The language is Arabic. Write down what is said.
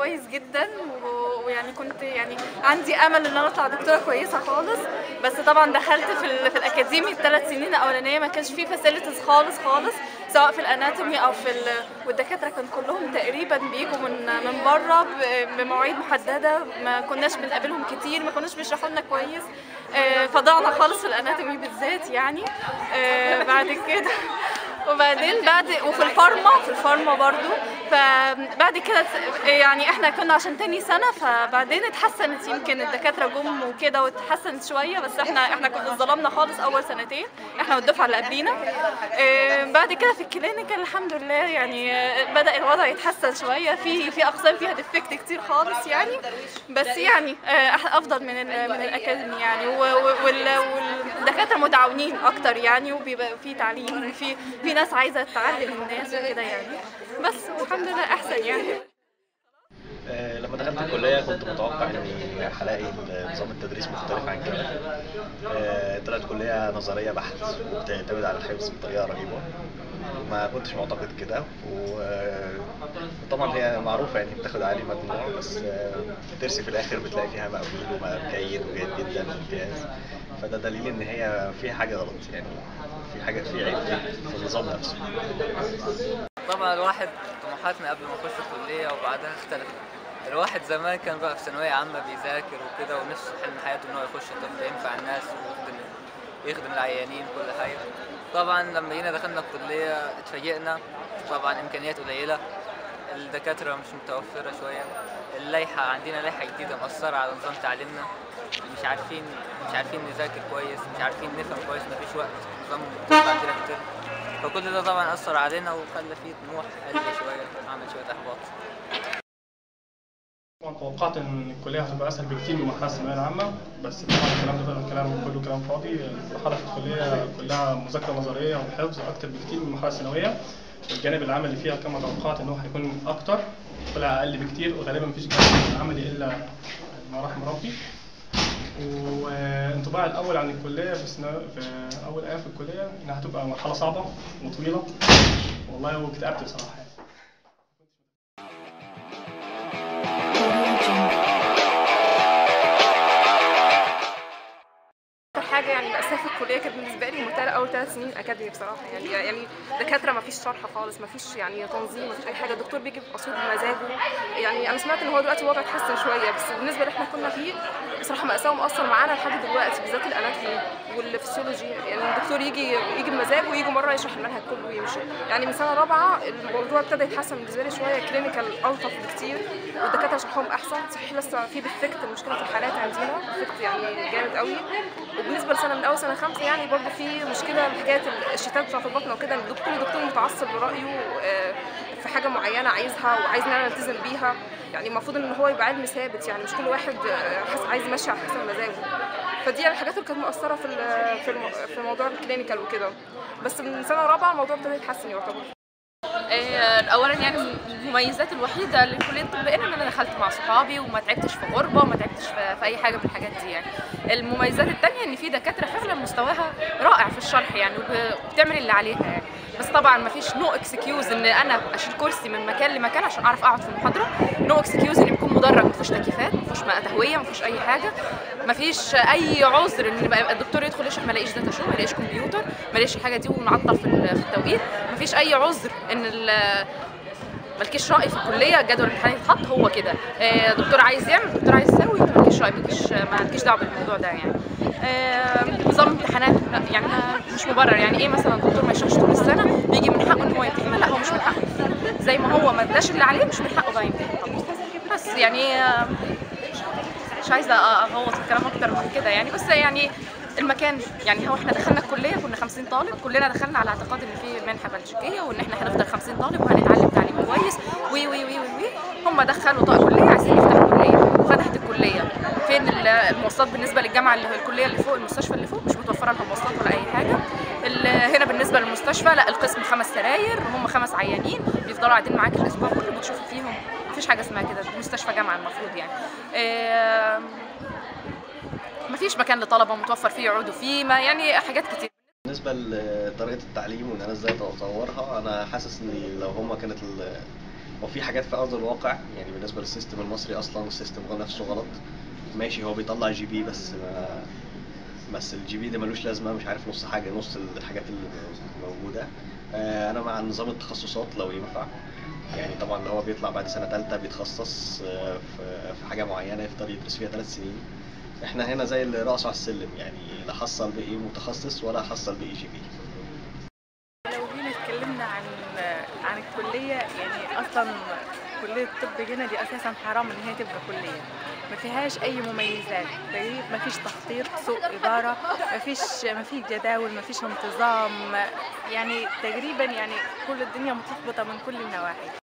كويس جدا، ويعني كنت يعني عندي امل ان انا اطلع دكتوره كويسه خالص. بس طبعا دخلت في الاكاديمي الثلاث سنين الاولانيه ما كانش فيه فاسيلتيز خالص خالص، سواء في الاناتومي او والدكاتره كان كلهم تقريبا بيجوا من بره بمواعيد محدده، ما كناش بنقابلهم كتير، ما كناش بيشرحوا لنا كويس. فضعنا خالص في الاناتومي بالذات يعني. بعد كده وبعدين وفي الفارما برضو. فبعد كده يعني احنا كنا عشان تاني سنه، فبعدين اتحسنت، يمكن الدكاتره جم وكده واتحسنت شويه، بس احنا كنا اتظلمنا خالص اول سنتين، احنا والدفعه اللي قبلينا. بعد كده في الكلينيكال الحمد لله يعني بدا الوضع يتحسن شويه، في اقسام فيها ديفكت كتير خالص يعني، بس يعني افضل من الاكاديمي يعني، والدكاتره متعاونين اكتر يعني، وبيبقى في تعليم، في ناس عايزه تعلم الناس وكده يعني، بس والحمد لله احسن يعني. لما دخلت الكلية كنت متوقع إني هلاقي نظام التدريس مختلف عن كده. طلعت كلية نظرية بحت وبتعتمد على الحفظ بطريقة رهيبة، ما كنتش معتقد كده. وطبعا هي معروفة يعني بتاخد عالي مجموع، بس بترسي في الآخر بتلاقي فيها مقبول وجيد وجيد جدا وامتياز. فده دليل إن هي فيها حاجة غلط يعني، في عيب في النظام نفسه. طبعا الواحد طموحاتنا قبل ما يخش الكلية وبعدها اختلفت. الواحد زمان كان بقى في ثانوية عامة بيذاكر وكده، ونفسه حلم حياته إن هو يخش طب ينفع الناس ويخدم العيانين كل حاجة. طبعا لما جينا دخلنا الكلية اتفاجئنا، طبعا إمكانيات قليلة، الدكاترة مش متوفرة شوية، اللائحة عندنا لائحة جديدة مأثرة على نظام تعليمنا، مش عارفين نذاكر كويس، مش عارفين نفهم كويس، مفيش وقت، نظام عندنا كتير. فكل ده طبعا أثر علينا وخلى فيه طموح قل شوية، عمل شوية إحباط. طبعا توقعت ان الكليه هتبقى اسهل بكتير من مرحله الثانويه العامه، بس طبعا الكلام ده طلع كله كلام فاضي. المرحله في الكليه كلها مذاكره نظريه وحفظ اكتر بكتير من المرحله الثانويه. الجانب العملي فيها كما توقعت ان هو هيكون اكتر، طلع اقل بكتير، وغالبا مفيش جانب عملي الا ما رحم ربي. وانطباعي الاول عن الكليه في اول ايام في الكليه انها هتبقى مرحله صعبه وطويله، والله واكتئبت بصراحه. حاجه يعني مأساة في الكليه كانت بالنسبه لي ممتعه اول 3 سنين اكاديمي بصراحه يعني دكاتره ما فيش شرح خالص، ما فيش يعني تنظيم، ما فيش اي حاجه، الدكتور بيجي باسلوب بمزاجه. يعني انا سمعت ان هو دلوقتي الوضع اتحسن شويه، بس بالنسبه اللي احنا كنا فيه بصراحه مأساة ومأثر معانا لحد دلوقتي، بالذات الاناتومي والفسيولوجي. يعني الدكتور يجي بمزاجه، ويجي مره يشرح المنهج كله ويمشي. يعني من سنه رابعه الموضوع ابتدى يتحسن بالنسبه لي شويه، كلينيكال الطف بكتير، والدكاتره شرحهم احسن. صحيح لسه في ديفكت، المشكله في الحالات عندنا ديفكت يعني جامد قوي. وبالنسبه لسنه من اول سنه 5 يعني برضه في مشكله في حكايه الشتات بتاعت البطنه وكده، الدكتور متعصب برايه في حاجه معينه عايزها وعايز ان انا التزم بيها. يعني المفروض ان هو يبقى علم ثابت، يعني مش كل واحد عايز يمشي على حسب مزاجه. فدي يعني الحاجات اللي كانت مؤثره في موضوع الكلينيكال وكده. بس من سنه رابعه الموضوع ابتدى يتحسن يعتبر. اولا يعني المميزات الوحيده للكليه الطبيه ان انا دخلت مع صحابي وما تعبتش في غربه وما تعبتش في اي حاجه من الحاجات دي. يعني المميزات الثانيه ان في دكاتره فعلا مستواها رائع في الشرح يعني، وبتعمل اللي عليها يعني. بس طبعا ما فيش نو اكسكيوز ان انا اشيل كرسي من مكان لمكان عشان اعرف اقعد في المحاضره، نو اكسكيوز ان يكون مدرج ما فيهوش تكييفات، ما فيهوش ماء تهويه، ما فيهوش اي حاجه، ما فيش اي عذر ان يبقى الدكتور يدخل يشرح ما الاقيش داتا شو، ما الاقيش كمبيوتر، ما الاقيش الحاجه دي ونعطل في التوقيت، ما فيش اي عذر ان مالكيش رأي في الكلية، جدول الامتحان يتحط هو كده، دكتور عايز يعمل، دكتور عايز يسوي، انت مالكيش رأي، مالكيش دعوة بالموضوع ده يعني. نظام امتحانات يعني مش مبرر، يعني ايه مثلا دكتور ما يشرحش طول السنة بيجي من حقه ان هو يمتحن؟ لا، هو مش من حقه، زي ما هو ما اداش اللي عليه مش من حقه بقى يمتحن طبعا. بس يعني مش عايزة اغوط الكلام اكتر من كده يعني، بس يعني المكان يعني هو احنا دخلنا الكليه كنا 50 طالب، كلنا دخلنا على اعتقاد ان في منحه بلجيكيه وان احنا هنفضل 50 طالب وهنتعلم تعليم كويس وي وي وي وي. هم دخلوا طاقه كليه عايزين يفتحوا كليه، فتحت الكليه. فين المواصلات بالنسبه للجامعه اللي هي الكليه اللي فوق، المستشفى اللي فوق مش متوفره لها مواصلات ولا اي حاجه. هنا بالنسبه للمستشفى لا، القسم 5 سراير، هم 5 عيانين بيفضلوا قاعدين معاك الاسبوع كله بتشوفوا فيهم، مفيش حاجه اسمها كده، مستشفى جامعه المفروض يعني. مفيش مكان لطلبه متوفر فيه يقعدوا فيه، ما يعني حاجات كتير. بالنسبه لطريقه التعليم وان انا ازاي اطورها، انا حاسس ان لو هما كانت وفي حاجات في ارض الواقع يعني بالنسبه للسيستم المصري اصلا السيستم نفسه غلط. ماشي هو بيطلع جي بي بس الجي بي ده ملوش لازمه، مش عارف نص حاجه، نص الحاجات اللي موجوده. انا مع نظام التخصصات لو ينفع، يعني طبعا اللي هو بيطلع بعد سنه ثالثه بيتخصص في حاجه معينه يفضل يدرس فيها 3 سنين. احنا هنا زي اللي راسه على السلم، يعني لا حصل بايه متخصص ولا حصل بايه جي بي. لو جينا اتكلمنا عن الكلية، يعني أصلا كلية الطب هنا دي أساسا حرام إن هي تبقى كلية، ما فيهاش أي مميزات، ما فيش تخطيط، سوء إدارة، ما فيش جداول، ما فيش انتظام، يعني تقريبا يعني كل الدنيا متلخبطة من كل النواحي.